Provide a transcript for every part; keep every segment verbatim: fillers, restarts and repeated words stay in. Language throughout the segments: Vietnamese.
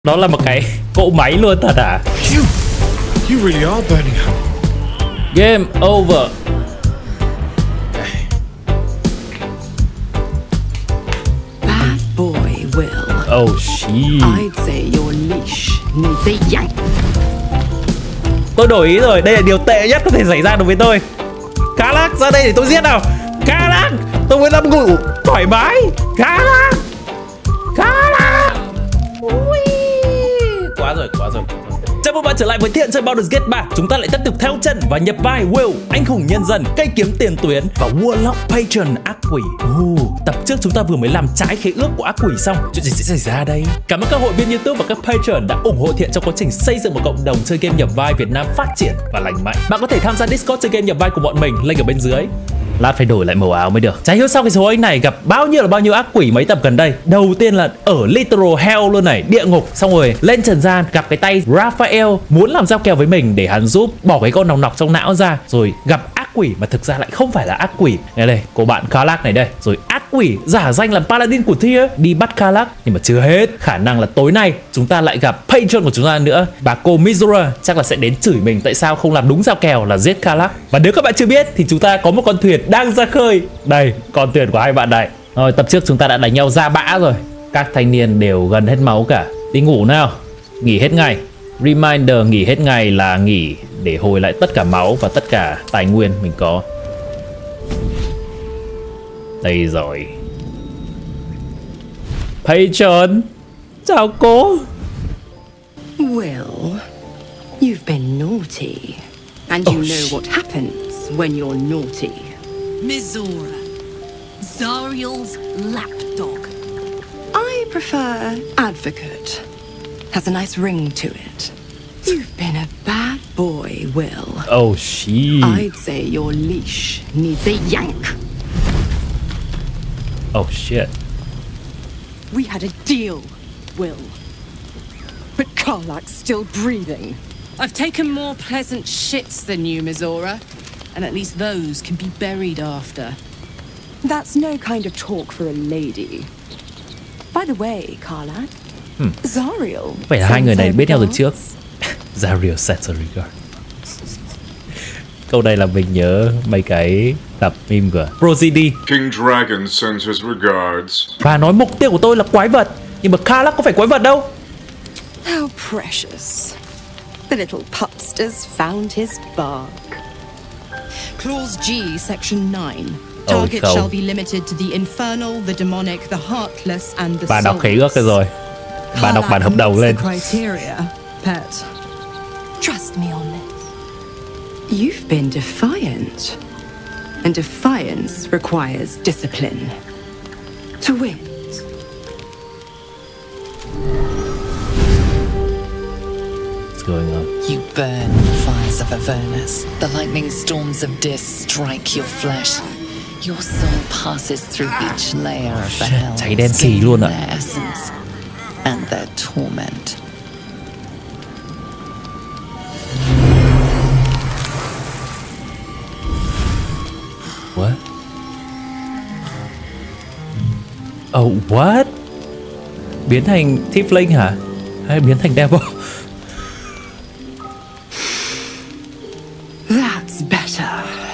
Đó là một cái cỗ máy luôn thật à? You, you really are burning up. Game over. Bad boy Will. Oh shit. I'd say your leash needs a yank. Tôi đổi ý rồi, đây là điều tệ nhất có thể xảy ra đối với tôi. Karlach ra đây để tôi giết nào. Karlach, tôi muốn nằm ngủ thoải mái. Karlach, Karlach. Ui. Quá rồi, quá rồi. Chào mừng bạn trở lại với Thiện chơi Baldur's Gate ba. Chúng ta lại tiếp tục theo chân và nhập vai Will, anh hùng nhân dân, cây kiếm tiền tuyến và Warlock Patron ác quỷ. uh, Tập trước chúng ta vừa mới làm trái khế ước của ác quỷ xong. Chuyện gì sẽ xảy ra đây? Cảm ơn các hội viên YouTube và các Patron đã ủng hộ Thiện trong quá trình xây dựng một cộng đồng chơi game nhập vai Việt Nam phát triển và lành mạnh. Bạn có thể tham gia Discord chơi game nhập vai của bọn mình, link ở bên dưới. Lát phải đổi lại màu áo mới được. Chả hiểu sao cái số anh này gặp bao nhiêu là bao nhiêu ác quỷ mấy tập gần đây. Đầu tiên là ở literal hell luôn này, địa ngục. Xong rồi lên trần gian gặp cái tay Raphael muốn làm giao kèo với mình để hắn giúp bỏ cái con nòng nọc trong não ra. Rồi gặp ác quỷ mà thực ra lại không phải là ác quỷ. Đây đây, cô bạn Karlach này đây. Rồi ác quỷ giả danh làm paladin của Tyr đi bắt Karlach. Nhưng mà chưa hết, khả năng là tối nay chúng ta lại gặp patron của chúng ta nữa. Bà cô Mizora chắc là sẽ đến chửi mình tại sao không làm đúng giao kèo là giết Karlach. Và nếu các bạn chưa biết thì chúng ta có một con thuyền đang ra khơi. Đây, con thuyền của hai bạn này. Rồi, tập trước chúng ta đã đánh nhau ra bã rồi. Các thanh niên đều gần hết máu cả. Đi ngủ nào. Nghỉ hết ngày. Reminder nghỉ hết ngày là nghỉ để hồi lại tất cả máu và tất cả tài nguyên mình có. Đây rồi. Patron, chào cô. Will, you've been naughty. And you Oh, know what happens when you're naughty. Mizora, Zariel's lapdog. I prefer advocate. Has a nice ring to it. You've been a bad boy, Will. Oh shit. I'd say your leash needs a yank. Oh shit. We had a deal, Will. But Karlach's still breathing. I've taken more pleasant shits than you, Mizora. And at least those can be buried after. That's no kind of talk for a lady. By the way, Karlach, Hmm. Zariel. Vậy là hai người này biết nhau từ regards. trước. Zariel sends a regard. Câu này là mình nhớ mấy cái tập meme của Prodigy. King Dragon sends his regards. Và nói mục tiêu của tôi là quái vật. Nhưng mà Karlach có phải quái vật đâu. How precious. The little pupster's found his bark. Clause G, Section nine. Oh, Target không. shall be limited to the infernal, the demonic, the heartless, and the Bà đọc khế ước soulless. rồi rồi. Bà đọc bản hợp đồng lên. Criteria, pet. Trust me on this. You've been defiant. And defiance requires discipline. To win. What's going on? You burn in the fires of Avernus. The lightning storms of Dis strike your flesh. Your soul passes through each layer of the Shit, cháy đen hells, xì luôn gaining ạ. their essence and their torment. What? Oh, what? Biến thành Tiefling hả? Hay biến thành Devil? That's better.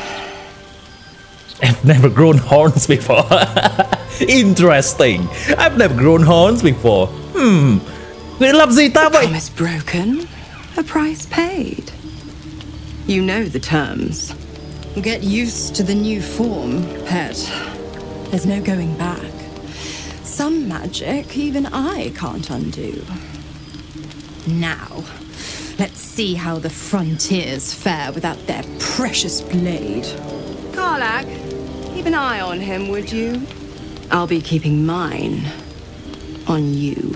I've never grown horns before. Interesting. I've never grown horns before. Hmm. Người làm gì ta vậy? Promise broken, a price paid. You know the terms. Get used to the new form, pet. There's no going back. Some magic even I can't undo. Now, let's see how the frontiers fare without their precious blade. Karlach, keep an eye on him, would you? I'll be keeping mine on you.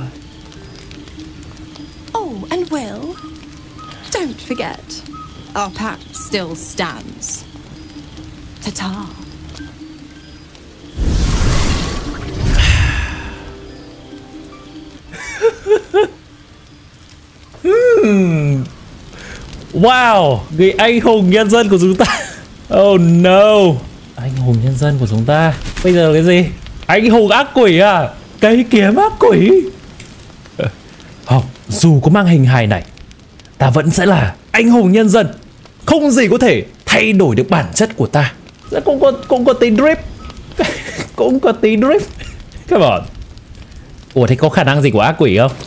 Oh, and Will, don't forget, our pact still stands. Ta-ta. Hmm. Wow, người anh hùng nhân dân của chúng ta. Oh no. Anh hùng nhân dân của chúng ta. Bây giờ là cái gì? Anh hùng ác quỷ à? Cây kiếm ác quỷ. Không, Dù có mang hình hài này, ta vẫn sẽ là anh hùng nhân dân. Không gì có thể thay đổi được bản chất của ta. Cũng có, cũng có tí drip. Cũng có tí drip. Come on. Ủa thế có khả năng gì của ác quỷ không?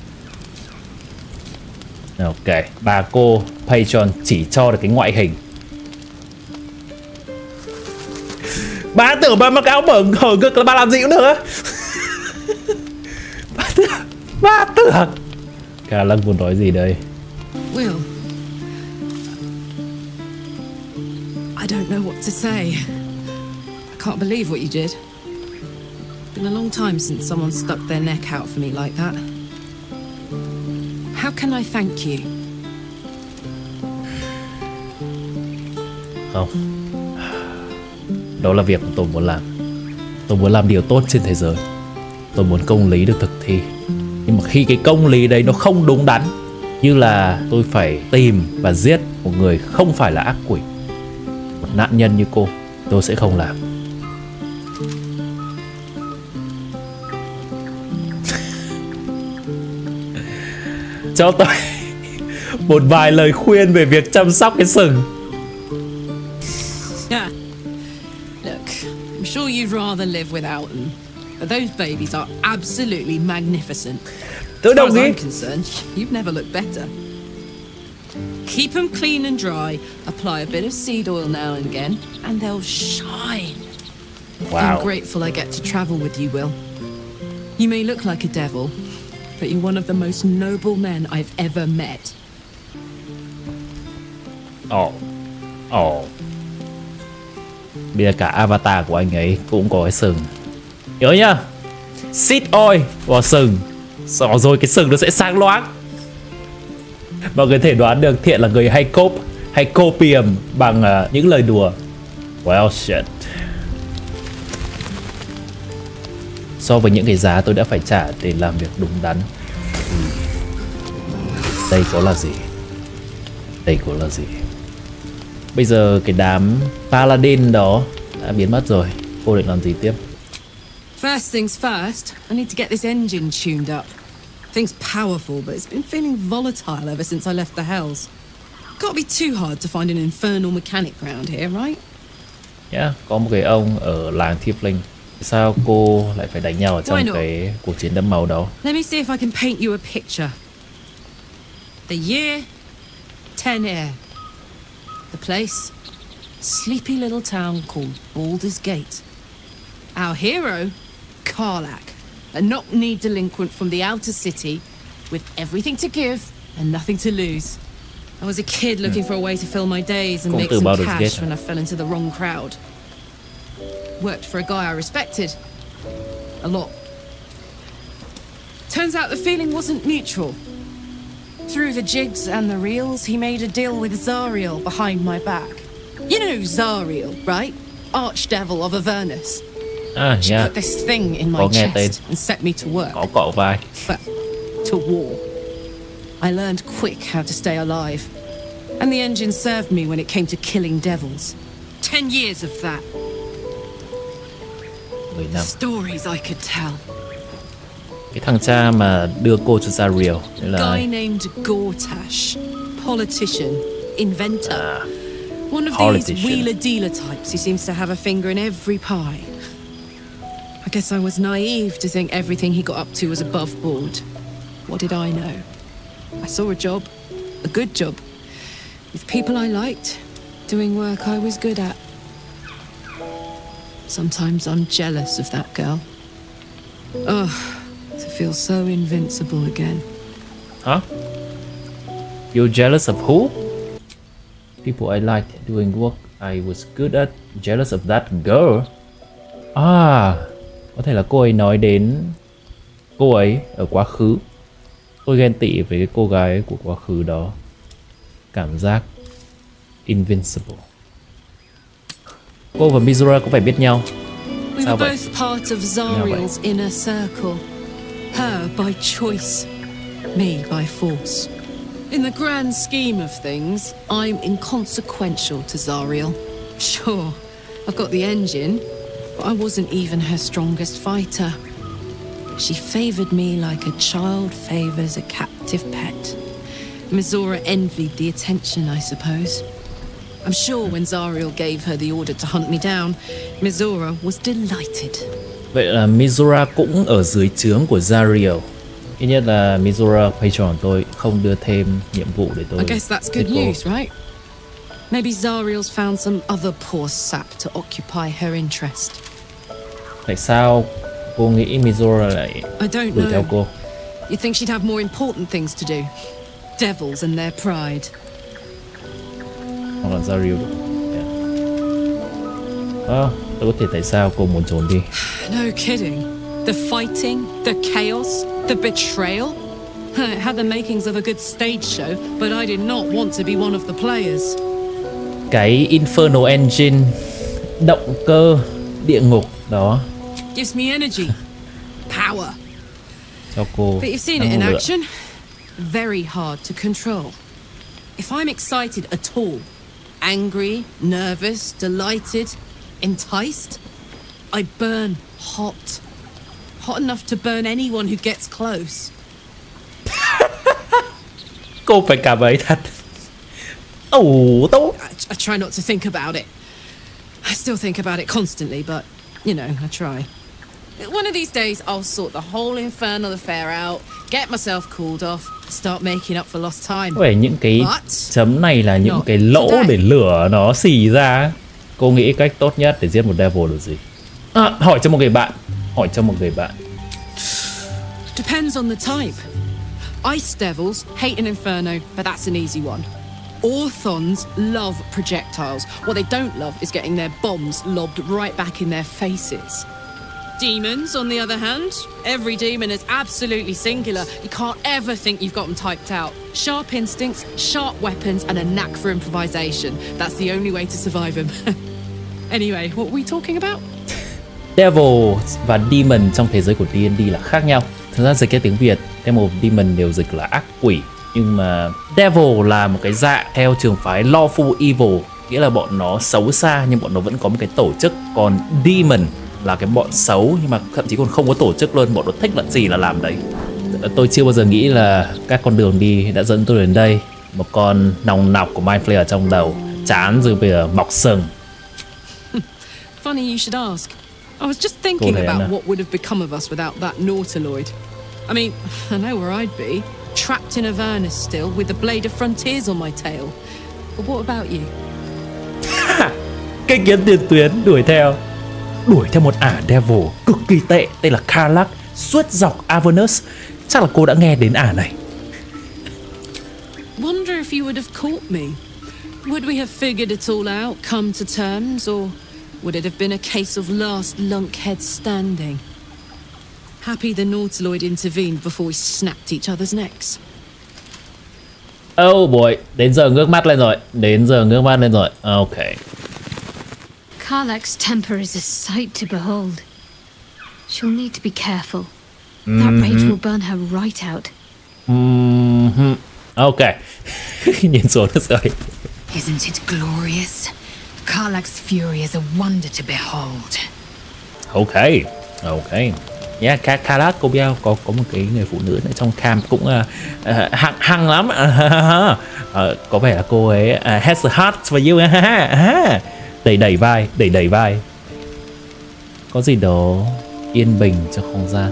Ok, bà cô Patron chỉ cho được cái ngoại hình. Bà tưởng bà mặc áo mở hở ngực là bà làm gì cũng được á. Bà tưởng Bà tưởng Khả Lăng muốn nói gì đây? Will, I don't know what to say. I can't believe what you did. Been a long time since someone stuck their neck out for me like that. How can I thank you? Không. Đó là việc tôi muốn làm. Tôi muốn làm điều tốt trên thế giới. Tôi muốn công lý được thực thi. Nhưng mà khi cái công lý đấy nó không đúng đắn, như là tôi phải tìm và giết một người không phải là ác quỷ, một nạn nhân như cô, tôi sẽ không làm. Cho tôi một vài lời khuyên về việc chăm sóc cái sừng. Yeah. Look, I'm sure you'd rather live without them, but those babies are absolutely magnificent. Tôi As far đồng as ý. I'm concerned, you've never looked better. Keep them clean and dry, apply a bit of seed oil now and again, and they'll shine. I'm Wow. grateful I get to travel with you, Will. You may look like a devil, but you're one of the most noble men I've ever met. Ồ. Ồ. Bây giờ cả avatar của anh ấy cũng có cái sừng. Nhớ nhá, seed oil vào sừng, sau rồi cái sừng nó sẽ sáng loáng. Mọi người thể đoán được Thiện là người hay cốp, hay copium bằng uh, những lời đùa. Well shit. So với những cái giá tôi đã phải trả để làm việc đúng đắn, đây có là gì? Đây có là gì? Bây giờ cái đám Paladin đó đã biến mất rồi. Cô định làm gì tiếp? First things first, I need to get this engine tuned up. Thing's powerful, but it's been feeling volatile ever since I left the Hells. Can't be too hard to find an infernal mechanic around here, right? Yeah, có một cái ông ở làng Tiefling. Sao cô lại phải đánh nhau ở trong cái cuộc chiến đẫm máu đó? Let me see if I can paint you a picture. The year, Tenir. The place, sleepy little town called Baldur's Gate. Our hero, Karlach, a knock-kneed delinquent from the outer city with everything to give and nothing to lose. I was a kid looking for a way to fill my days and Công make tử some Baldur's cash Gate. when I fell into the wrong crowd. Worked for a guy I respected a lot. Turns out the feeling wasn't mutual. Through the jigs and the reels, he made a deal with Zariel behind my back. You know Zariel, right? Archdevil of Avernus. À, She yeah. put this thing in my Có nghe tên. chest and set me to work. Có cọ vai. Well, to war. I learned quick how to stay alive. And the engine served me when it came to killing devils. Ten years of that. mười năm. Stories I could tell. Cái thằng cha mà đưa cô cho Zariel là Guy named Gortash. Politician. Inventor. à, One of these politician. wheeler-dealer types who seems to have a finger in every pie. I guess I was naive to think everything he got up to was above board. What did I know? I saw a job, a good job, with people I liked, doing work I was good at. Sometimes I'm jealous of that girl. Ugh, to feel so invincible again. Huh? You're jealous of who? People I liked doing work I was good at. Jealous of that girl. À, có thể là cô ấy nói đến cô ấy ở quá khứ. Tôi ghen tị với cái cô gái của quá khứ đó. Cảm giác invincible. Cô và Mizura có phải biết nhau? We Sao were vậy? both part of Zariel's inner circle. Her by choice, me by force. In the grand scheme of things, I'm inconsequential to Zariel. Sure, I've got the engine, but I wasn't even her strongest fighter. She favored me like a child favors a cat attractive pet. Mizora envied the attention, I suppose. I'm sure when Zariel gave her the order to hunt me down, Mizora was delighted. Vậy là Mizora cũng ở dưới trướng của Zariel. Ít nhất là Mizora patron tôi không đưa thêm nhiệm vụ để tôi. I guess that's good news, right? Maybe Zariel's found some other poor sap to occupy her interest. Tại sao cô nghĩ Mizora lại I don't đuổi theo know. cô? You think she'd have more important things to do? Devils and their pride. Hoặc là Zariel. Yeah. À, tôi có thể tại sao cô muốn trốn đi? No kidding. The fighting, the chaos, the betrayal. It had the makings of a good stage show, but I did not want to be one of the players. Cái Inferno Engine, động cơ địa ngục đó Gives me energy, power. cho cô. But you've seen it in action. Very hard to control. If I'm excited at all, angry, nervous, delighted, enticed, I burn hot. Hot enough to burn anyone who gets close. Cô phải cảm ấy thật. Ồ, tốt. I, I try not to think about it. I still think about it constantly, but, you know, I try. One of these days, I'll sort the whole infernal affair out, get myself cooled off, start making up for lost time. Vậy những cái But chấm này là những not cái lỗ today. để lửa nó xì ra. Cô nghĩ cách tốt nhất để giết một devil là gì? À, hỏi cho một người bạn. Hỏi cho một người bạn. Depends on the type. Ice devils hate an inferno, but that's an easy one. Orthons love projectiles. What they don't love is getting their bombs lobbed right back in their faces. Demons, on the other hand, every demon is absolutely singular. You can't ever think you've got them typed out. Sharp instincts, sharp weapons, and a knack for improvisation. That's the only way to survive them. Anyway, what were we talking about? Devil và Demon trong thế giới của D and D là khác nhau. Thực ra dịch cái tiếng Việt, Devil và Demon đều dịch là ác quỷ. Nhưng mà Devil là một cái dạng theo trường phái Lawful Evil, nghĩa là bọn nó xấu xa nhưng bọn nó vẫn có một cái tổ chức. Còn Demon là cái bọn xấu nhưng mà thậm chí còn không có tổ chức luôn, bọn nó thích làm gì là làm đấy. Tôi chưa bao giờ nghĩ là các con đường đi đã dẫn tôi đến đây. Một con nòng nọc của Mind Flayer trong đầu, chán rồi bây giờ mọc sừng. Funny you should ask. I was just thinking about what would have become of us without that Nautiloid. I mean, I know where I'd be. Trapped in Avernus still, with the blade of frontiers on my tail. But what about you? Cái kiến tiền tuyến đuổi theo Đuổi theo một ả devil cực kỳ tệ tên là Karlach suốt dọc Avernus. Chắc là cô đã nghe đến ả này. Wonder if you would have caught me. Would we have figured it all out, come to terms, or would it have been a case of last lunkhead standing? Happy the Nautiloid intervened before we snapped each other's necks. Oh boy, đến giờ ngước mắt lên rồi. Đến giờ ngước mắt lên rồi. Ok. Karlach's temper is a sight to behold. She'll need to be careful. That rage will burn her right out. Mm-hmm. Ok. Nhìn xuống nữa rồi. Isn't it glorious? Karlach's fury is a wonder to behold. Ok. Ok. Yeah, Karlach cô biết có có một cái người phụ nữ ở trong camp cũng uh, uh, hăng hăng lắm. uh, có vẻ là cô ấy uh, has a heart for you. uh, đẩy đẩy vai, đẩy đẩy vai. Có gì đó yên bình cho không gian.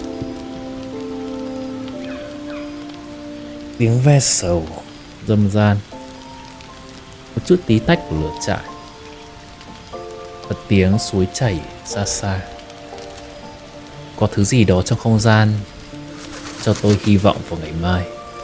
Tiếng ve sầu râm ran, một chút tí tách của lửa trại và tiếng suối chảy xa xa. Có thứ gì đó trong không gian cho tôi hy vọng vào ngày mai,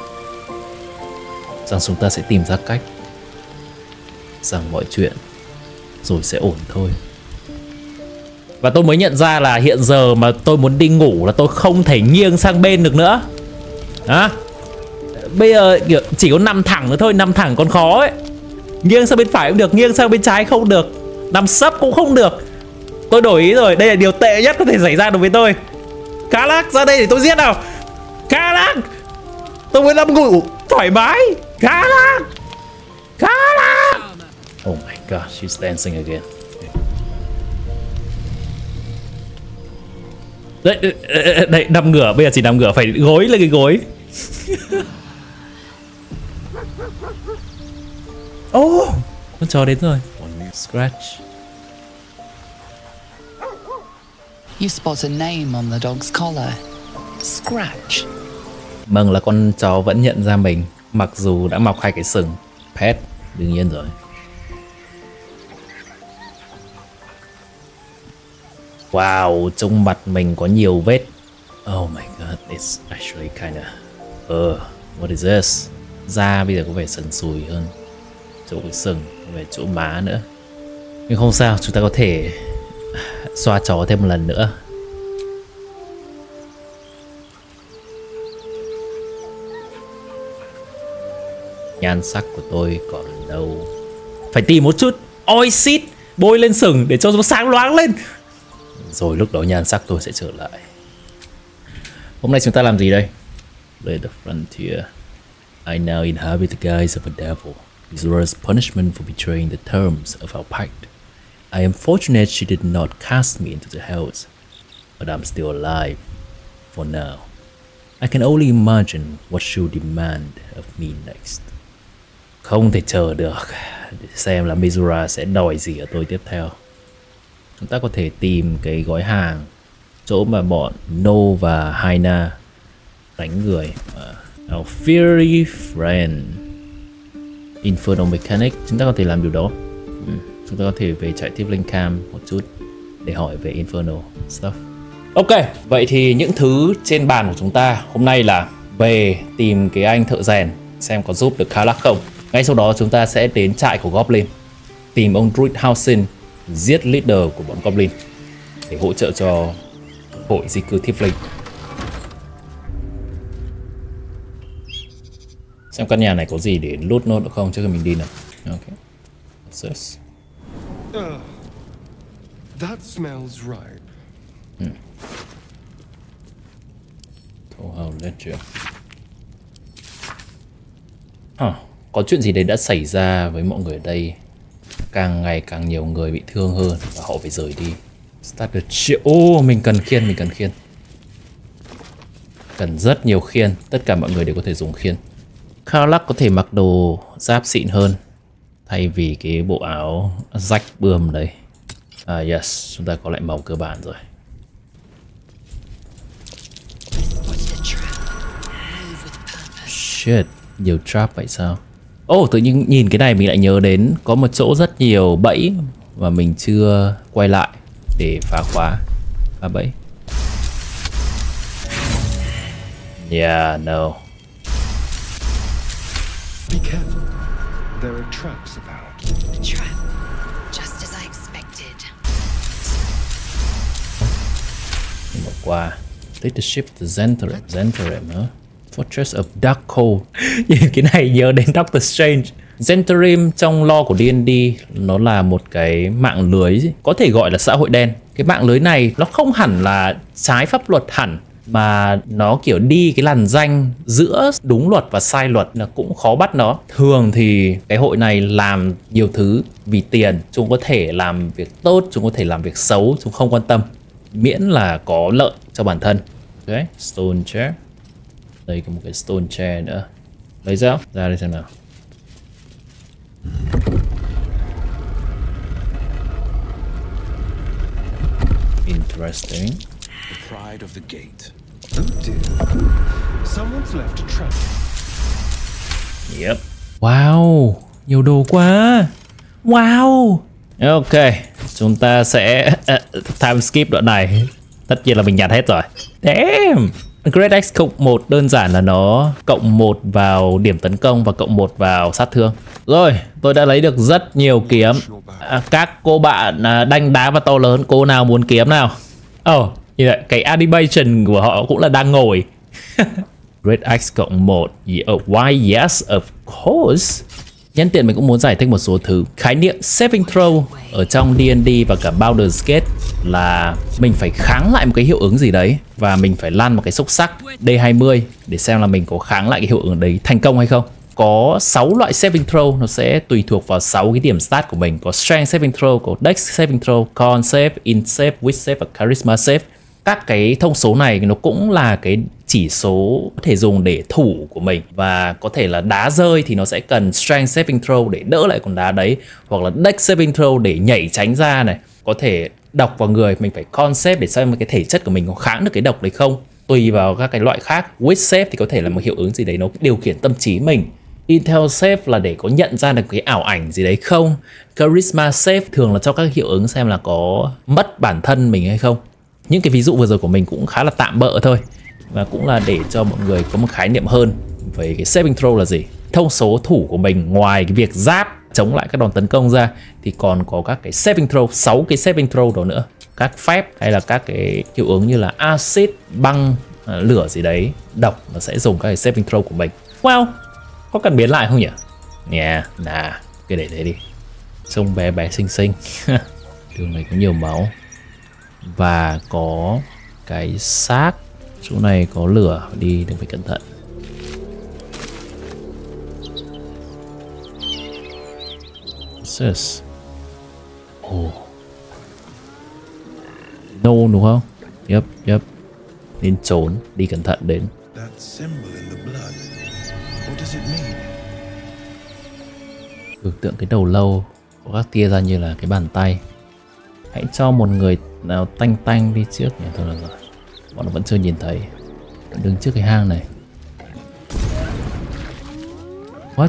rằng chúng ta sẽ tìm ra cách, rằng mọi chuyện rồi sẽ ổn thôi. Và tôi mới nhận ra là hiện giờ mà tôi muốn đi ngủ là tôi không thể nghiêng sang bên được nữa. Hả? Bây giờ kiểu chỉ có nằm thẳng nữa thôi, nằm thẳng còn khó ấy. Nghiêng sang bên phải cũng được, nghiêng sang bên trái không được, nằm sấp cũng không được. Tôi đổi ý rồi, đây là điều tệ nhất có thể xảy ra đối với tôi. Karlach ra đây để tôi giết nào. Karlach, tôi muốn nằm ngủ thoải mái. Karlach, Karlach. Oh my god, she's dancing again. Đây, đây, nằm ngửa, bây giờ chỉ nằm ngửa, phải gối lên cái gối. Ô, oh, con chó đến rồi. Scratch. You spot a name on the dog's collar. Scratch. Mừng là con chó vẫn nhận ra mình, mặc dù đã mọc hai cái sừng. Pet, đương nhiên rồi. Wow, trong mặt mình có nhiều vết. Oh my god, it's actually kinda... Uh, what is this? Da bây giờ có vẻ sần sùi hơn. Chỗ cái sừng, có vẻ chỗ má nữa. Nhưng không sao, chúng ta có thể xoa chó thêm một lần nữa. Nhan sắc của tôi còn đâu. Phải tìm một chút oxit bôi lên sừng để cho nó sáng loáng lên. Rồi lúc đó nhan sắc tôi sẽ trở lại. Hôm nay chúng ta làm gì đây? Play the frontier. I now inhabit the guise of a devil. Izura's punishment for betraying the terms of our pact. I am fortunate she did not cast me into the hells, but I'm still alive for now. I can only imagine what she'll demand of me next. Không thể chờ được để xem là Mizura sẽ đòi gì ở tôi tiếp theo. Chúng ta có thể tìm cái gói hàng chỗ mà bọn No và Haina đánh người. uh, Our Fiery Friend, Infernal Mechanic. Chúng ta có thể làm điều đó. ừ. Chúng ta có thể về chạy tiếp lên cam một chút để hỏi về Infernal stuff. Ok, vậy thì những thứ trên bàn của chúng ta hôm nay là về tìm cái anh thợ rèn xem có giúp được Karlach không. Ngay sau đó chúng ta sẽ đến trại của Goblin, tìm ông Druid Housen, giết leader của bọn Goblin để hỗ trợ cho hội di cư Thiefling. Xem căn nhà này có gì để loot nốt được không trước khi mình đi nào. Ok. What's this? Uh, that smells right. Hmm. Thổ Ledger. Huh. Có chuyện gì đấy đã xảy ra với mọi người ở đây. Càng ngày càng nhiều người bị thương hơn và họ phải rời đi. Start the ship. Ô, oh, mình cần khiên, mình cần khiên. Cần rất nhiều khiên. Tất cả mọi người đều có thể dùng khiên. Karlach có thể mặc đồ giáp xịn hơn thay vì cái bộ áo rách bươm đấy. À yes, chúng ta có lại màu cơ bản rồi. Shit, nhiều trap vậy sao? Ồ, oh, tự nhiên nhìn cái này mình lại nhớ đến có một chỗ rất nhiều bẫy mà mình chưa quay lại để phá khóa. Phá bẫy. Yeah, no. Be careful. There are traps about. A trap, just as I expected. Bỏ qua. Take the ship to Zentarim. Zentarim hả? Fortress of Darkhold. Nhìn cái này nhớ đến Doctor Strange. Zentarim trong lore của đê and đê nó là một cái mạng lưới, có thể gọi là xã hội đen. Cái mạng lưới này nó không hẳn là trái pháp luật hẳn, mà nó kiểu đi cái làn ranh giữa đúng luật và sai luật, là cũng khó bắt nó. Thường thì cái hội này làm nhiều thứ vì tiền. Chúng có thể làm việc tốt, chúng có thể làm việc xấu, chúng không quan tâm, miễn là có lợi cho bản thân. Ok, Stone Chair. Đây có một cái Stone Chair nữa. Lấy ra, ra đây xem nào. Interesting. The pride of the gate. Oh dear. Someone's left a trap. Yep. Wow, nhiều đồ quá. Wow. Ok, chúng ta sẽ uh, time skip đoạn này. Tất nhiên là mình nhặt hết rồi. Damn. Great Axe cộng một đơn giản là nó cộng một vào điểm tấn công và cộng một vào sát thương. Rồi, tôi đã lấy được rất nhiều kiếm. À, các cô bạn à, đanh đá và to lớn, cô nào muốn kiếm nào? Oh, như vậy, cái animation của họ cũng là đang ngồi. Great Axe cộng một. Oh, why yes, of course. Nhân tiện mình cũng muốn giải thích một số thứ. Khái niệm saving throw ở trong đê and đê và cả Baldur's Gate là mình phải kháng lại một cái hiệu ứng gì đấy và mình phải lăn một cái xúc sắc D hai mươi để xem là mình có kháng lại cái hiệu ứng đấy thành công hay không. Có sáu loại saving throw, nó sẽ tùy thuộc vào sáu cái điểm stat của mình. Có Strength saving throw, có Dex saving throw, Con save, Int save, Wit save và Charisma save. Các cái thông số này nó cũng là cái chỉ số có thể dùng để thủ của mình, và có thể là đá rơi thì nó sẽ cần strength saving throw để đỡ lại con đá đấy, hoặc là dex saving throw để nhảy tránh ra này. Có thể độc vào người, mình phải concept để xem cái thể chất của mình có kháng được cái độc đấy không. Tùy vào các cái loại khác. Wit save thì có thể là một hiệu ứng gì đấy nó điều khiển tâm trí mình. Intel save là để có nhận ra được cái ảo ảnh gì đấy không. Charisma save thường là cho các hiệu ứng xem là có mất bản thân mình hay không. Những cái ví dụ vừa rồi của mình cũng khá là tạm bợ thôi, và cũng là để cho mọi người có một khái niệm hơn về cái saving throw là gì. Thông số thủ của mình ngoài cái việc giáp chống lại các đòn tấn công ra thì còn có các cái saving throw, sáu cái saving throw đó nữa. Các phép hay là các cái hiệu ứng như là acid, băng, lửa gì đấy, độc, nó sẽ dùng các cái saving throw của mình. Well, có cần biến lại không nhỉ? Yeah, nà, cứ để thế đi. Trông bé bé xinh xinh. Đường này có nhiều máu. Và có cái xác. Chỗ này có lửa, đi đừng phải cẩn thận. What's this? Oh. No đúng không? Yep, yep. Nên trốn, đi cẩn thận đến. That symbol in the blood. What does it mean? Tưởng tượng cái đầu lâu có các tia ra như là cái bàn tay. Hãy cho một người nào tanh tanh đi trước nhỉ? Thôi được rồi. Bọn nó vẫn chưa nhìn thấy. Đứng trước cái hang này. What?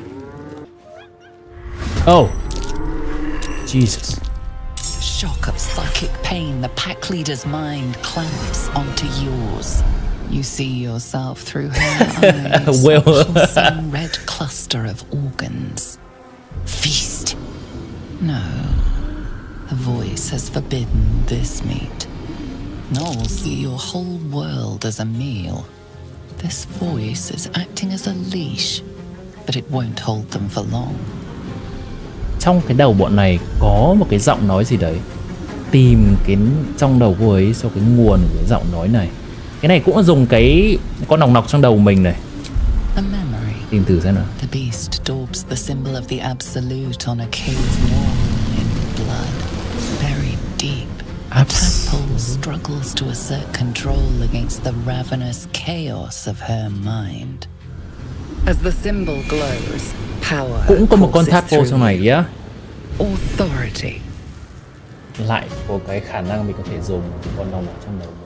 Oh! Jesus. Shock of psychic pain, the pack leader's mind clamps onto yours. You see yourself through her eyes, Well. a pulsing red cluster of organs. Feast. No. The voice has forbidden this meat. Gnolls see your whole world as a meal. This voice is acting as a leash, but it won't hold them for long. Trong cái đầu bọn này có một cái giọng nói gì đấy. Tìm cái trong đầu cô ấy cho cái nguồn của cái giọng nói này. Cái này cũng dùng cái con nòng nọc trong đầu mình này. Tìm thử xem nào. The beast daubs the symbol of the absolute on a cave wall in blood, buried deep. A tadpole struggles to assert control against the ravenous chaos of her mind. As the symbol glows, power cũng có một con tadpole trong này, yeah. Authority. Lại có cái khả năng mình có thể dùng con nòng nọc trong đầu mình.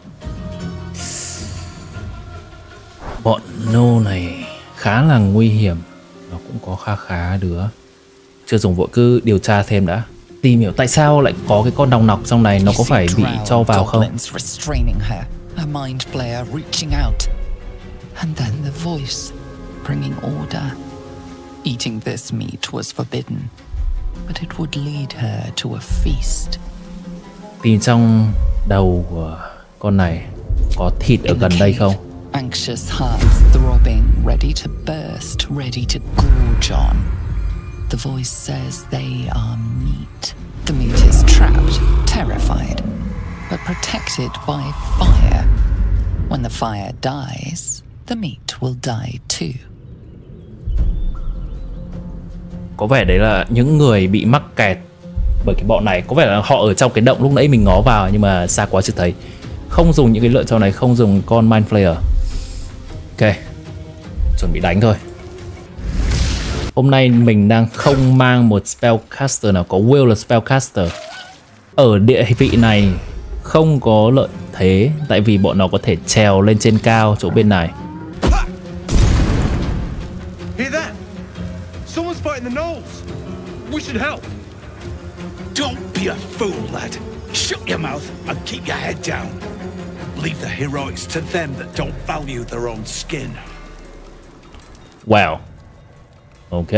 Bọn nô này khá là nguy hiểm. Nó cũng có khá khá đứa. Chưa dùng vội, cứ điều tra thêm đã. Tìm hiểu tại sao lại có cái con nòng nọc trong này. Nó có phải bị cho vào không? A mind player reaching out. And then the voice bringing order. Eating this meat was forbidden, but it would lead her to a feast. Tìm trong đầu của con này có thịt ở gần đây không? Anxious hearts throbbing, ready to burst, ready to gorge on. The voice says they are meat. The meat is trapped, terrified, but protected by fire. When the fire dies, the meat will die too. Có vẻ đấy là những người bị mắc kẹt bởi cái bọn này. Có vẻ là họ ở trong cái động lúc nãy mình ngó vào, nhưng mà xa quá chưa thấy. Không dùng những cái lựa chọn này, không dùng con Mind Flayer. Ok, chuẩn bị đánh thôi. Hôm nay mình đang không mang một Spellcaster nào. Có Will là Spellcaster. Ở địa vị này không có lợi thế, tại vì bọn nó có thể trèo lên trên cao chỗ bên này. Hear that? Someone's fighting the gnolls. We should help. Don't be a fool, lad. Shut your mouth and keep your head down. Leave the heroics to them that don't value their own skin. Wow. Ok.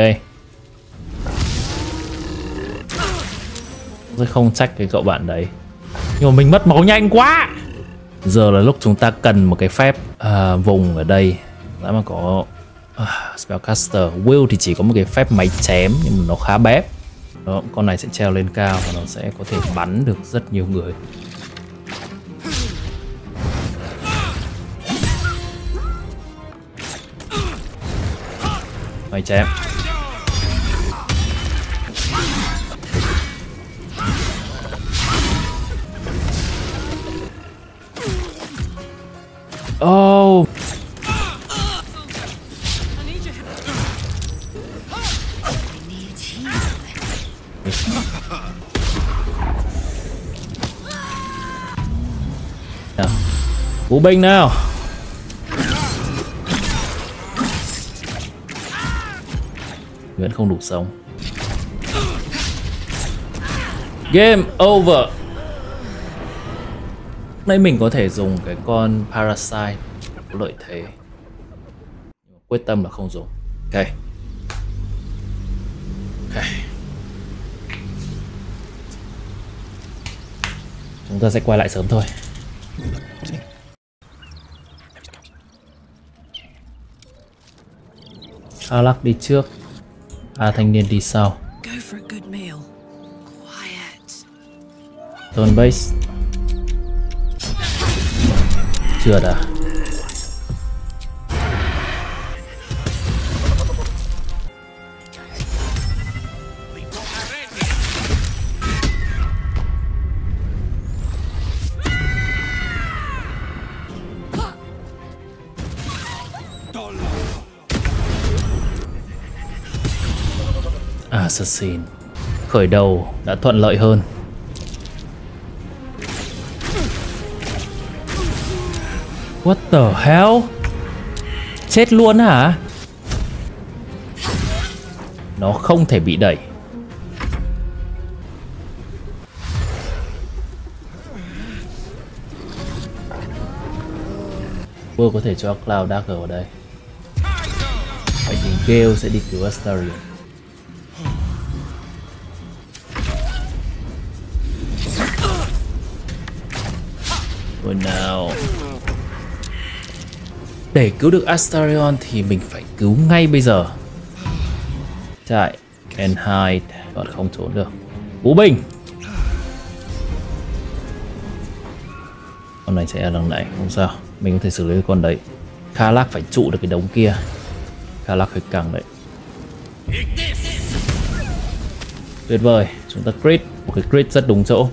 Tôi không trách cái cậu bạn đấy, nhưng mà mình mất máu nhanh quá. Giờ là lúc chúng ta cần một cái phép uh, vùng ở đây. Đã mà có uh, Spellcaster. Will thì chỉ có một cái phép máy chém, nhưng mà nó khá bé. Đó, con này sẽ treo lên cao và nó sẽ có thể bắn được rất nhiều người. Máy chém. Oh. Vũ binh nào. Vẫn không đủ sống. Game over. Nãy mình có thể dùng cái con Parasite có lợi thế, nhưng mà quyết tâm là không dùng. Ok. Ok. Chúng ta sẽ quay lại sớm thôi. Alak đi trước, ba thanh niên đi sau. Turn base. Chưa đã. Assassin. Khởi đầu đã thuận lợi hơn. What the hell? Chết luôn hả? Nó không thể bị đẩy. Vua có thể cho Cloud Dagger vào đây. Vậy thì Gale sẽ đi cứu Astarion. Rồi nào. Để cứu được Astarion thì mình phải cứu ngay bây giờ. Chạy. And hide. Còn không trốn được. Vũ binh. Con này sẽ là lần này. Không sao. Mình có thể xử lý con đấy. Khalak phải trụ được cái đống kia. Khalak phải căng đấy. Tuyệt vời. Chúng ta crit. Một cái crit rất đúng chỗ.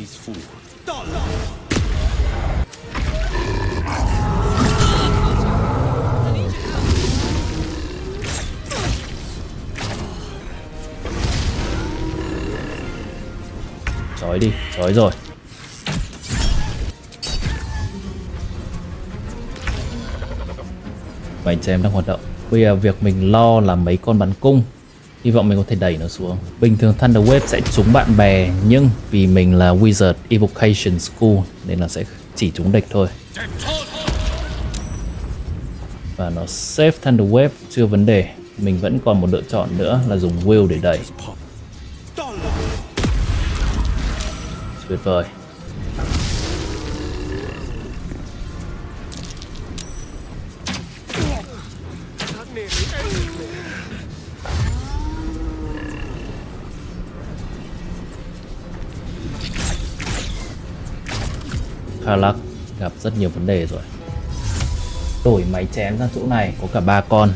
Chói đi, chói rồi. Vành chém đang hoạt động. Bây giờ việc mình lo là mấy con bắn cung. Hy vọng mình có thể đẩy nó xuống. Bình thường Thunder Wave sẽ trúng bạn bè, nhưng vì mình là Wizard Evocation School nên là sẽ chỉ trúng địch thôi. Và nó save Thunder Wave chưa vấn đề. Mình vẫn còn một lựa chọn nữa là dùng Will để đẩy. Tuyệt vời. Khalak gặp rất nhiều vấn đề rồi. Đổi máy chém ra chỗ này có cả ba con.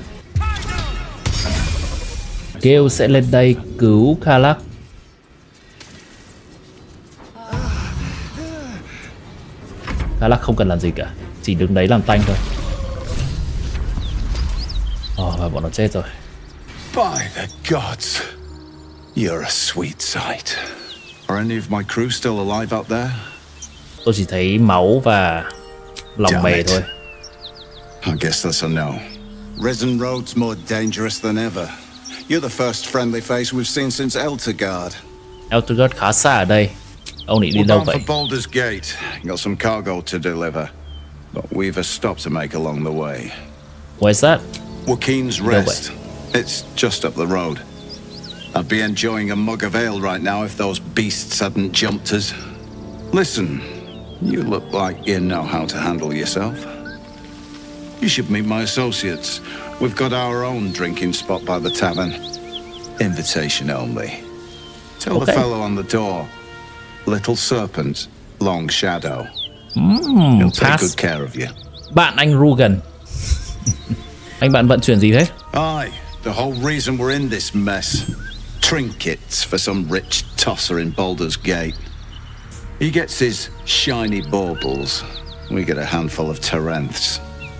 Gale sẽ lên đây cứu Khalak. Khalak không cần làm gì cả, chỉ đứng đấy làm tanh thôi. Ồ, oh, và bọn nó chết rồi. By the gods, you're a sweet sight. Are any of my crew still alive out there? Tôi chỉ thấy máu và lòng mề thôi. I guess that's a no. Risen Road's more dangerous than ever. You're the first friendly face we've seen since Eltergard. Eltergard khá xa ở đây. Ông định đi đâu vậy? We're bound for Baldur's Gate. Got some cargo to deliver, but we've a stop to make along the way. Where's that? Waukeen's Rest. It's just up the road. I'd be enjoying a mug of ale right now if those beasts hadn't jumped us. Listen, you look like you know how to handle yourself. You should meet my associates. We've got our own drinking spot by the tavern. Invitation only. Tell okay. the fellow on the door. Little Serpent, Long Shadow. Mm, He'll take good care of you. Bạn anh Rugen. Anh bạn vận chuyển gì thế? Aye, the whole reason we're in this mess. Trinkets for some rich tosser in Baldur's Gate. He gets his shiny baubles. we get a handful of Terenths.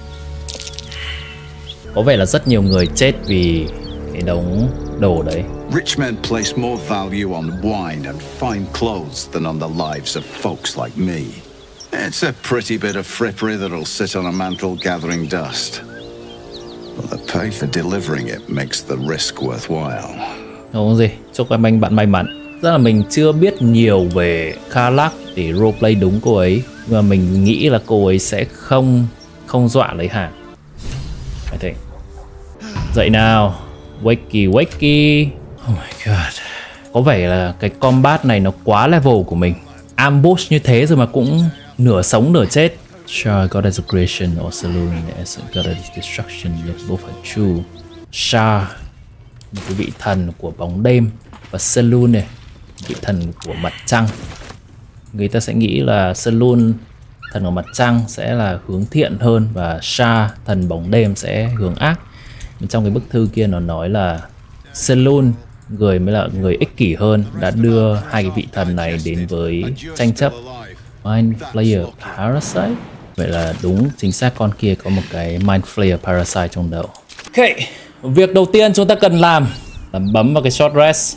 Có vẻ là rất nhiều người chết vì cái đống đồ đấy. Rich men place more value on wine and fine clothes than on the lives of folks like me. It's a pretty bit of frippery that'll sit on a mantle gathering dust. But the pay for delivering it makes the risk worthwhile. Không gì, chúc em anh bạn may mắn. Rất là mình chưa biết nhiều về Karlach để roleplay đúng cô ấy, nhưng mà mình nghĩ là cô ấy sẽ không không dọa lấy hàng. I think. Dậy nào, wakey wakey. Oh my god. Có vẻ là cái combat này nó quá level của mình. Ambush như thế rồi mà cũng nửa sống nửa chết. Shah, God as a creation or saloon as God as destruction, yet both are true. Shah, một cái vị thần của bóng đêm, và Selûne này, vị thần của mặt trăng. Người ta sẽ nghĩ là Selûne, thần của mặt trăng, sẽ là hướng thiện hơn, và Shah, thần bóng đêm, sẽ hướng ác. Nhưng trong cái bức thư kia nó nói là Selûne, người mới là người ích kỷ hơn, đã đưa hai cái vị thần này đến với tranh chấp. Mind Flayer Parasite. Vậy là đúng chính xác con kia có một cái Mind Flayer Parasite trong đầu. Ok, việc đầu tiên chúng ta cần làm là bấm vào cái short rest.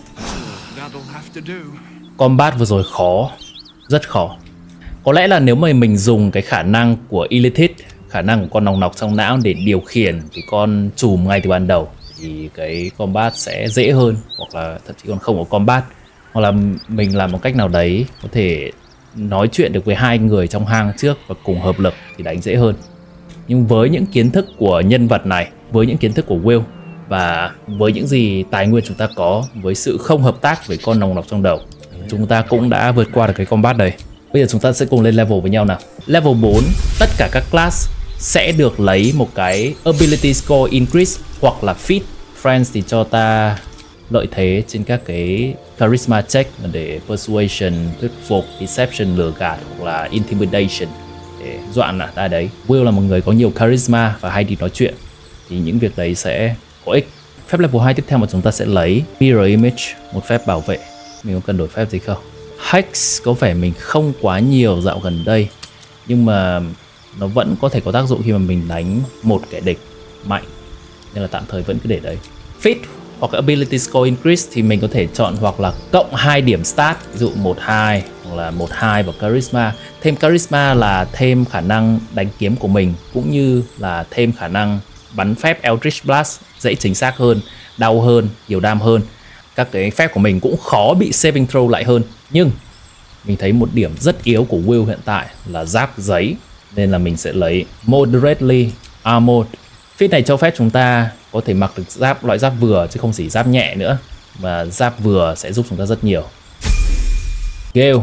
Combat vừa rồi khó, rất khó. Có lẽ là nếu mà mình dùng cái khả năng của Illithid, khả năng của con nòng nọc trong não để điều khiển cái con trùm ngay từ ban đầu, thì cái combat sẽ dễ hơn, hoặc là thậm chí còn không có combat, hoặc là mình làm một cách nào đấy có thể nói chuyện được với hai người trong hang trước và cùng hợp lực thì đánh dễ hơn. Nhưng với những kiến thức của nhân vật này, với những kiến thức của Will, và với những gì tài nguyên chúng ta có, với sự không hợp tác với con nòng nọc trong đầu, chúng ta cũng đã vượt qua được cái combat này. Bây giờ chúng ta sẽ cùng lên level với nhau nào. Level bốn, tất cả các class sẽ được lấy một cái ability score increase hoặc là feat. Friends thì cho ta lợi thế trên các cái charisma check để persuasion, thuyết phục, deception, lừa gạt, hoặc là intimidation để dọa nạt ai đấy. Will là một người có nhiều charisma và hay đi nói chuyện, thì những việc đấy sẽ có ích. Phép level hai tiếp theo mà chúng ta sẽ lấy Mirror Image, một phép bảo vệ. Mình có cần đổi phép gì không? Hex có vẻ mình không quá nhiều dạo gần đây, nhưng mà nó vẫn có thể có tác dụng khi mà mình đánh một kẻ địch mạnh, nên là tạm thời vẫn cứ để đấy. Fit hoặc ability score increase thì mình có thể chọn hoặc là cộng hai điểm stat, ví dụ một hai hoặc là một hai vào charisma. Thêm charisma là thêm khả năng đánh kiếm của mình, cũng như là thêm khả năng bắn phép Eldritch Blast dễ chính xác hơn, đau hơn, nhiều đam hơn. Các cái phép của mình cũng khó bị saving throw lại hơn. Nhưng mình thấy một điểm rất yếu của Will hiện tại là giáp giấy, nên là mình sẽ lấy Moderately Armored. Feat này cho phép chúng ta có thể mặc được giáp loại giáp vừa chứ không chỉ giáp nhẹ nữa, và giáp vừa sẽ giúp chúng ta rất nhiều. Gale.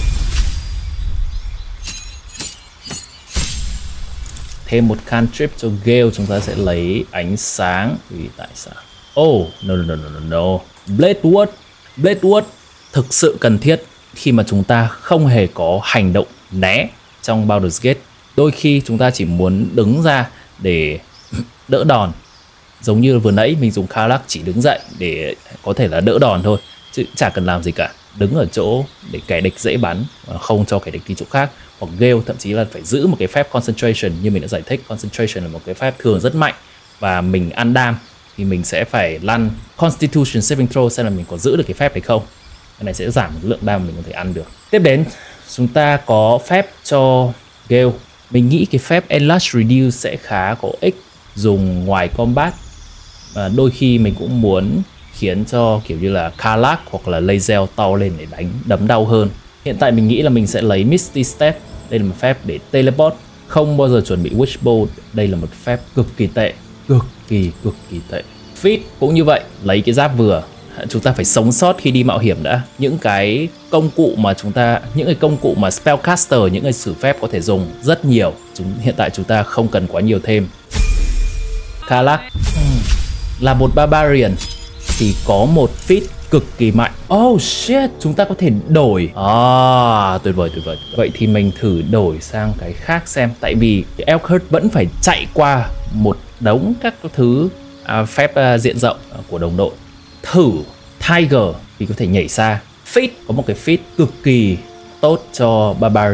Thêm một cantrip cho Gale, chúng ta sẽ lấy ánh sáng. Vì tại sao? Oh, no no no no no. Bladewood. Bladewood thực sự cần thiết khi mà chúng ta không hề có hành động né trong Baldur's Gate. Đôi khi chúng ta chỉ muốn đứng ra để đỡ đòn. Giống như vừa nãy mình dùng Karlach chỉ đứng dậy để có thể là đỡ đòn thôi, chứ chả cần làm gì cả. Đứng ở chỗ để kẻ địch dễ bắn và không cho kẻ địch đi chỗ khác. Hoặc Gale thậm chí là phải giữ một cái phép Concentration, như mình đã giải thích. Concentration là một cái phép thường rất mạnh, và mình ăn đam thì mình sẽ phải lăn Constitution Saving Throw xem là mình có giữ được cái phép hay không. Cái này sẽ giảm lượng đam mình có thể ăn được. Tiếp đến chúng ta có phép cho Gale. Mình nghĩ cái phép Enlarge Reduce sẽ khá có ích dùng ngoài combat. Và đôi khi mình cũng muốn khiến cho kiểu như là Karlach hoặc là Lae'zel to lên để đánh đấm đau hơn. Hiện tại mình nghĩ là mình sẽ lấy Misty Step. Đây là một phép để teleport, không bao giờ chuẩn bị Wishbolt. Đây là một phép cực kỳ tệ, cực kỳ cực kỳ tệ. Feat cũng như vậy, lấy cái giáp vừa. Chúng ta phải sống sót khi đi mạo hiểm đã. Những cái công cụ mà chúng ta, những cái công cụ mà spellcaster, những cái sử phép có thể dùng rất nhiều. Chúng hiện tại chúng ta không cần quá nhiều thêm. Karlach là một barbarian thì có một feat cực kỳ mạnh. Oh shit, chúng ta có thể đổi. À, tuyệt vời tuyệt vời. Vậy thì mình thử đổi sang cái khác xem. Tại vì cái Elkhart vẫn phải chạy qua một đống các thứ à, phép à, diện rộng à, của đồng đội. Thử Tiger thì có thể nhảy xa. Feat có một cái feat cực kỳ tốt cho barbarian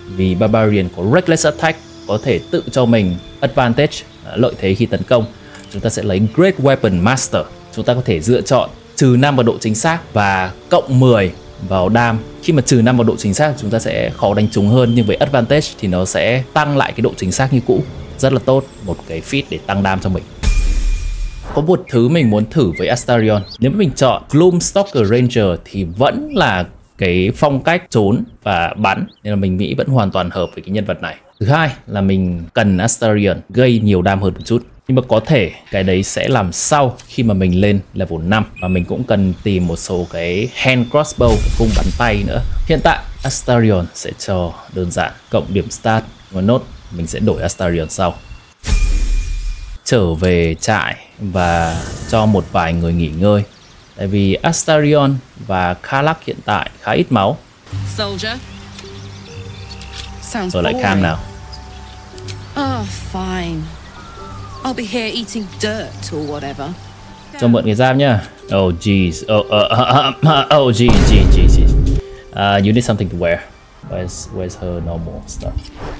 vì Barbarian có Reckless Attack, có thể tự cho mình advantage, lợi thế khi tấn công. Chúng ta sẽ lấy Great Weapon Master. Chúng ta có thể lựa chọn trừ năm vào độ chính xác và cộng mười vào đam. Khi mà trừ năm vào độ chính xác chúng ta sẽ khó đánh trúng hơn, nhưng với advantage thì nó sẽ tăng lại cái độ chính xác như cũ. Rất là tốt, một cái feat để tăng đam cho mình. Có một thứ mình muốn thử với Astarion. Nếu mình chọn Gloomstalker Ranger thì vẫn là cái phong cách trốn và bắn, nên là mình nghĩ vẫn hoàn toàn hợp với cái nhân vật này. Thứ hai là mình cần Astarion gây nhiều đam hơn một chút, nhưng mà có thể cái đấy sẽ làm sau khi mà mình lên level năm. Và mình cũng cần tìm một số cái hand crossbow, cung bắn tay nữa. Hiện tại Astarion sẽ cho đơn giản cộng điểm stat, và nốt mình sẽ đổi Astarion sau. Trở về trại và cho một vài người nghỉ ngơi, tại vì Astarion và Karlach hiện tại khá ít máu. Soldier. Sounds Rồi lại Cam nào. Oh, fine. I'll be here eating dirt or whatever. Cho mượn cái giam nhá. Oh jeez. Oh, uh, uh, uh, oh jeez, jeez, jeez, jeez. Uh, you need something to wear. Where's where's her normal stuff?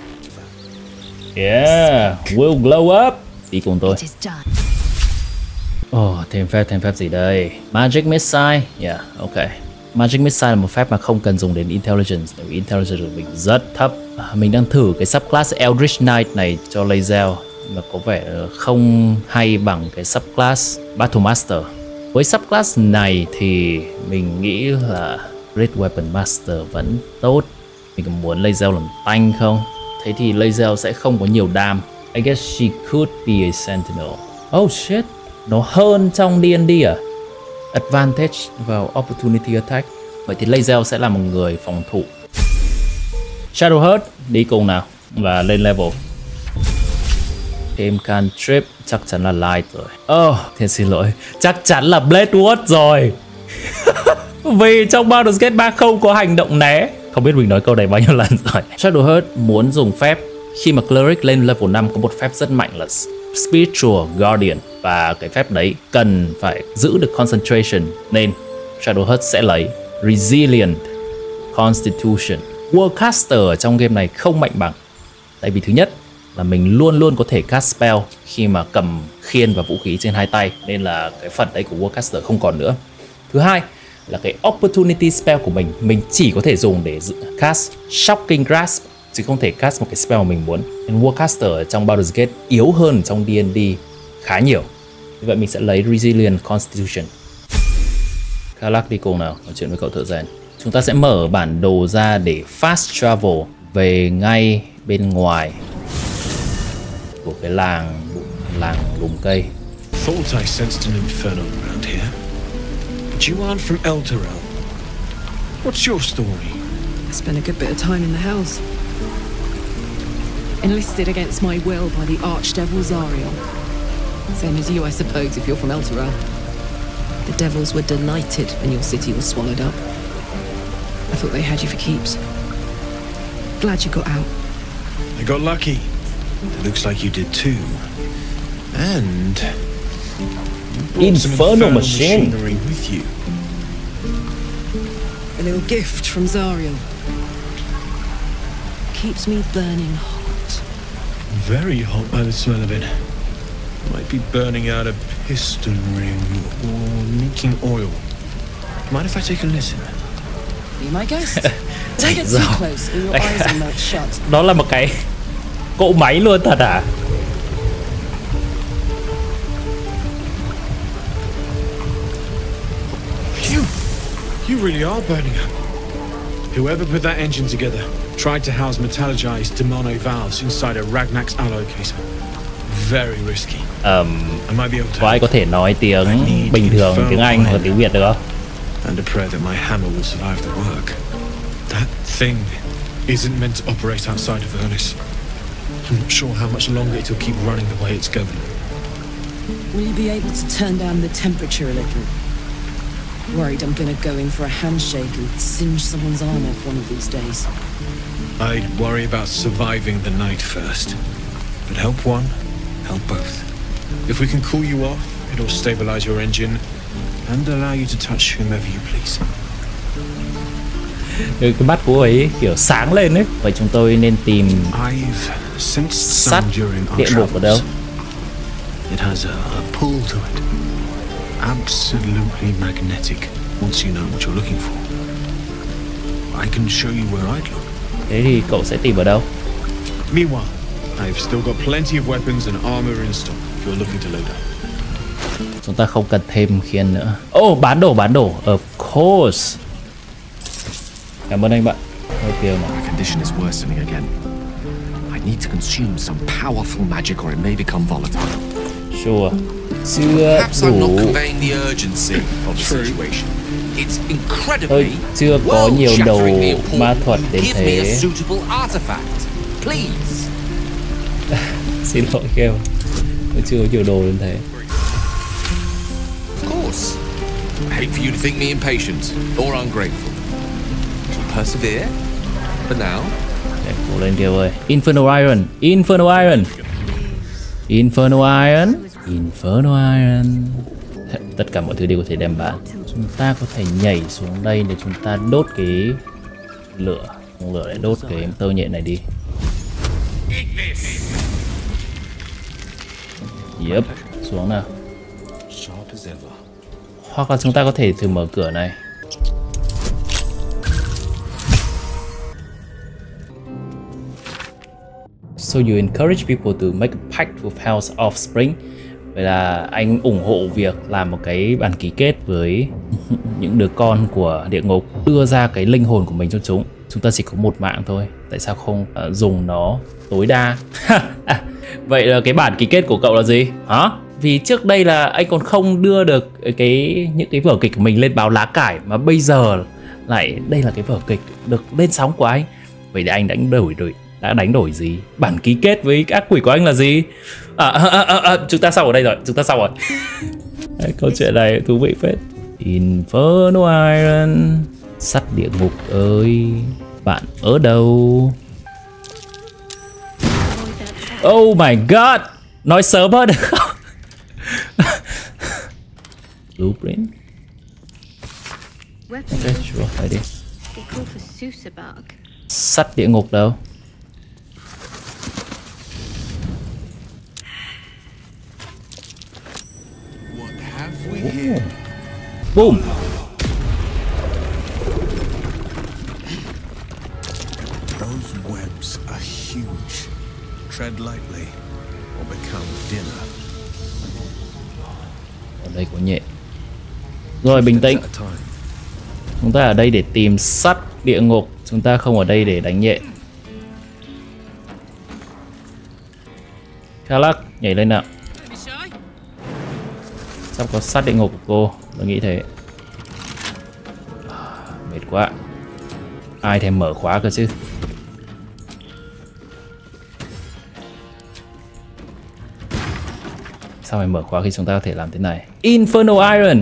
Yeah, we'll glow up. Đi cùng tôi. Oh, thêm phép, thêm phép gì đây? Magic Missile. Yeah, okay. Magic Missile là một phép mà không cần dùng đến Intelligence, tại vì Intelligence của mình rất thấp. Mình đang thử cái subclass Eldritch Knight này cho Lae'zel, mà có vẻ không hay bằng cái subclass Battle Master. Với subclass này thì mình nghĩ là Great Weapon Master vẫn tốt. Mình còn muốn Lae'zel làm tanh không? Thế thì Lae'zel sẽ không có nhiều đam. I guess she could be a Sentinel. Oh shit, nó hơn trong D and D à? Advantage vào Opportunity Attack. Vậy thì Lae'zel sẽ là một người phòng thủ. Shadowheart đi cùng nào và lên level. Thêm cantrip chắc chắn là light rồi. Oh, thiên xin lỗi, chắc chắn là Blade Ward rồi. Vì trong Baldur's Gate ba không có hành động né. Không biết mình nói câu này bao nhiêu lần rồi. Shadowheart muốn dùng phép khi mà Cleric lên level năm có một phép rất mạnh là Spiritual Guardian, và cái phép đấy cần phải giữ được concentration, nên Shadowheart sẽ lấy Resilient Constitution. Warcaster ở trong game này không mạnh bằng, tại vì thứ nhất là mình luôn luôn có thể cast spell khi mà cầm khiên và vũ khí trên hai tay, nên là cái phần đấy của Warcaster không còn nữa. Thứ hai là cái Opportunity spell của mình, mình chỉ có thể dùng để cast Shocking Grasp, chứ không thể cast một cái spell mà mình muốn. Nên Warcaster ở trong Baldur's Gate yếu hơn trong D and D khá nhiều. Vì vậy mình sẽ lấy Resilient Constitution. Karlach đi cùng nào, nói chuyện với cậu thợ rèn. Chúng ta sẽ mở bản đồ ra để fast travel về ngay bên ngoài của cái làng làng lùm cây. Thought I sensed an inferno around here. But you aren't from Elturel. What's your story? I spent a good bit of time in the Hells. Enlisted against my will by the Archdevil Zariel. Same as you, I suppose, if you're from Elturel. The devils were delighted when your city was swallowed up. I thought they had you for keeps. Glad you got out. I got lucky. It looks like you did too. And you brought some Infernal infernal machine. machinery with you. A little gift from Zariel. Keeps me burning hot. Very hot by the smell of it. Might be burning out a piston ring or leaking oil. Mind if I take a listen? Be my guest. Don't get too close or your eyes will melt shut. Đó là một cái cỗ máy luôn thật à? You, you really are burning up. Whoever put that engine together tried to house metallogized Demono valves inside a Ragnak's alloy casement. Very risky. Um, I might be able to. Có ai có thể nói tiếng bình thường, tiếng Anh hoặc tiếng Việt được không? And a prayer that my hammer will survive the work. That thing isn't meant to operate outside of Ernest. I'm not sure how much longer it'll keep running the way it's going. Will you be able to turn down the temperature a little? Worried I'm gonna go in for a handshake and singe someone's arm off one of these days. I'd worry about surviving the night first. But help one, help both. If we can cool you off, it'll stabilize your engine and allow you to touch whomever you please. Cái mắt của ấy kiểu sáng lên ấy. Vậy chúng tôi nên tìm sắt địa ngục ở đâu? It has a, a pull to it. Absolutely magnetic. Once you know what you're looking for, I can show you where I'd look. Thế thì cậu sẽ tìm ở đâu? Meanwhile, I've still got plenty of weapons and armor in stock if you're looking to load up. Chúng ta không cần thêm khiên nữa. Oh, bán đồ, bán đồ. Of course. Cảm ơn anh bạn. Okay, my condition is worsening again. I need to consume some powerful magic or it may become volatile. Sure. Chưa Perhaps I'm not đủ. conveying the urgency of the situation. It's incredibly Tôi chưa có nhiều đồ ma thuật đến Give me a thế. suitable artifact, please. Xin lỗi kêu. Tôi chưa có nhiều đồ đến thế. Of course. I hate for you to think me impatient or ungrateful. I'll persevere. But now, Để cố lên kêu ơi. Infernal Iron, Infernal Iron, Infernal Iron, Infernal Iron. Tất cả mọi thứ đều có thể đem bán. Chúng ta có thể nhảy xuống đây để chúng ta đốt cái lửa, dùng lửa để đốt cái tơ nhện này đi. Yep, xuống nào. Hoặc là chúng ta có thể thử mở cửa này. So you encourage people to make a pact with Hell's Offspring. Vậy là anh ủng hộ việc làm một cái bản ký kết với những đứa con của địa ngục, đưa ra cái linh hồn của mình cho chúng. Chúng ta chỉ có một mạng thôi, tại sao không uh, dùng nó tối đa? Vậy là cái bản ký kết của cậu là gì? Hả? Vì trước đây là anh còn không đưa được cái những cái vở kịch của mình lên báo lá cải, mà bây giờ lại đây là cái vở kịch được lên sóng của anh. Vậy để anh đánh đổi đổi đã đánh đổi gì? Bản ký kết với ác quỷ của anh là gì? À, à, à, à, à, chúng ta xong ở đây rồi, chúng ta xong rồi. Đấy, câu chuyện này thú vị phết. Infernal Iron, sắt địa ngục ơi, bạn ở đâu? Oh my god, nói sớm hơn được không? Blueprint. Ok, sure, phải đi. Sắt địa ngục đâu? Oh. Boom. Those webs are huge. Tread lightly or become dinner. Ở đây có nhện. Rồi, bình tĩnh. Chúng ta ở đây để tìm sắt địa ngục, chúng ta không ở đây để đánh nhện. Kalak, nhảy lên nào. Sắp có sắt địa ngục của cô, tôi nghĩ thế. Mệt quá. Ai thèm mở khóa cơ chứ. Sao phải mở khóa khi chúng ta có thể làm thế này? Infernal Iron.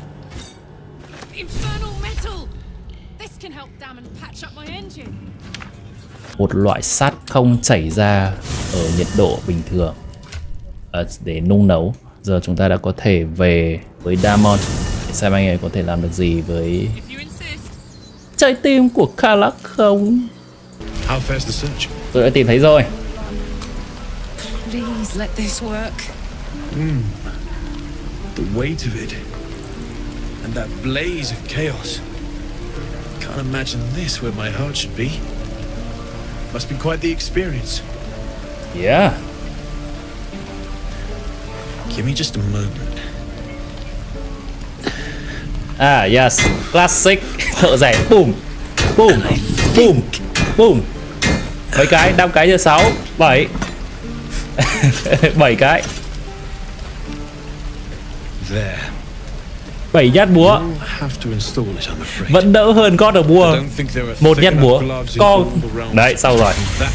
Một loại sắt không chảy ra ở nhiệt độ bình thường à, để nung nấu. Giờ chúng ta đã có thể về với Damon để xem anh ấy có thể làm được gì với trái tim của Kalak không. Tôi đã tìm thấy rồi. Please let this work. Mm. The weight of it and that blaze of chaos. Can't imagine this where my heart should be. Must be quite the experience. Yeah. Give me just a moment. Ah, yes. Classic. Thợ rẻ. Boom. Boom. Boom. Boom. Mấy cái? năm cái giờ sáu. bảy. bảy cái. There. bảy nhát búa. Vẫn đỡ hơn God of War. Một nhát búa. Con. Đấy, sau rồi.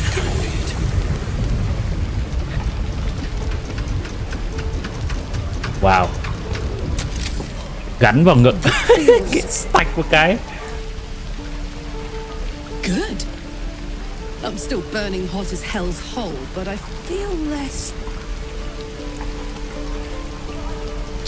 Wow. Gắn vào ngực. Cái stack một cái. Good. I'm still burning hot as hell's hole, but I feel less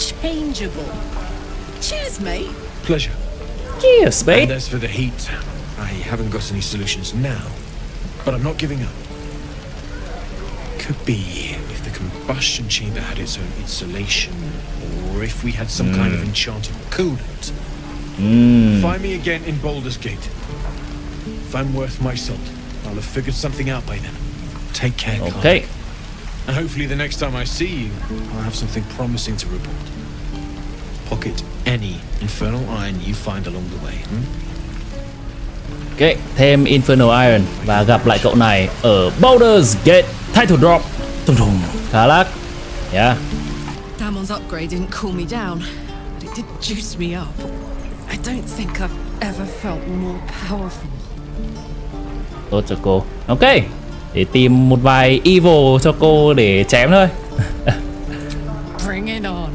changeable. Cheers, mate. Pleasure. Cheers, mate. And as for the heat, I haven't got any solutions now, but I'm not giving up. Could be if the combustion chamber had its own insulation, or if we had some mm. kind of enchanted coolant. Mm. Find me again in Baldur's Gate. If I'm worth my salt, I'll have figured something out by then. Take care, Karlach. Okay. And hopefully the next time I see you, I'll have something promising to report. Pocket any infernal iron you find along the way. Hmm? Ok, thêm Infernal Iron và gặp lại cậu này ở Baldur's Gate Title Drop. Thùng thùng, Karlach. Yeah. Damon's upgrade didn't cool me down, but it did juice me up. I don't think I've ever felt more powerful. Tốt cho cô. Ok, để tìm một vài evil cho cô để chém thôi. Bring it on.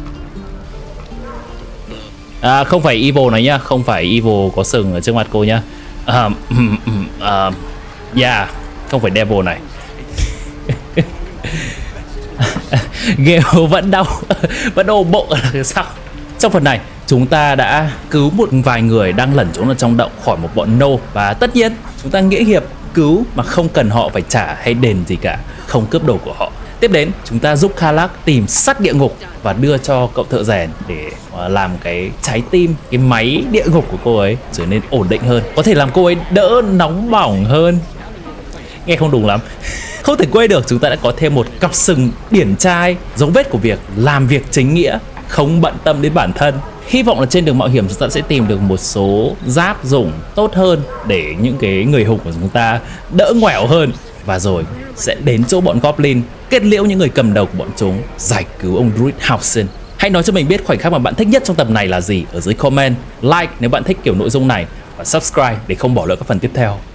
À, không phải evil này nhá, không phải evil có sừng ở trước mặt cô nhá. Uh, uh, yeah, không phải devil này. Gale vẫn đau, vẫn ôm bụng là sao? Trong phần này, chúng ta đã cứu một vài người đang lẩn trốn ở trong động khỏi một bọn nô. Và tất nhiên, chúng ta nghĩa hiệp cứu mà không cần họ phải trả hay đền gì cả, không cướp đồ của họ. Tiếp đến, chúng ta giúp Karlach tìm sắt địa ngục và đưa cho cậu thợ rèn để làm cái trái tim, cái máy địa ngục của cô ấy trở nên ổn định hơn. Có thể làm cô ấy đỡ nóng bỏng hơn. Nghe không đúng lắm. Không thể quên được, chúng ta đã có thêm một cặp sừng điển trai, dấu vết của việc làm việc chính nghĩa, không bận tâm đến bản thân. Hy vọng là trên đường mạo hiểm chúng ta sẽ tìm được một số giáp dụng tốt hơn để những cái người hùng của chúng ta đỡ ngoẻo hơn. Và rồi sẽ đến chỗ bọn Goblin, kết liễu những người cầm đầu của bọn chúng, giải cứu ông Druid Howson. Hãy nói cho mình biết khoảnh khắc mà bạn thích nhất trong tập này là gì ở dưới comment, like nếu bạn thích kiểu nội dung này và subscribe để không bỏ lỡ các phần tiếp theo.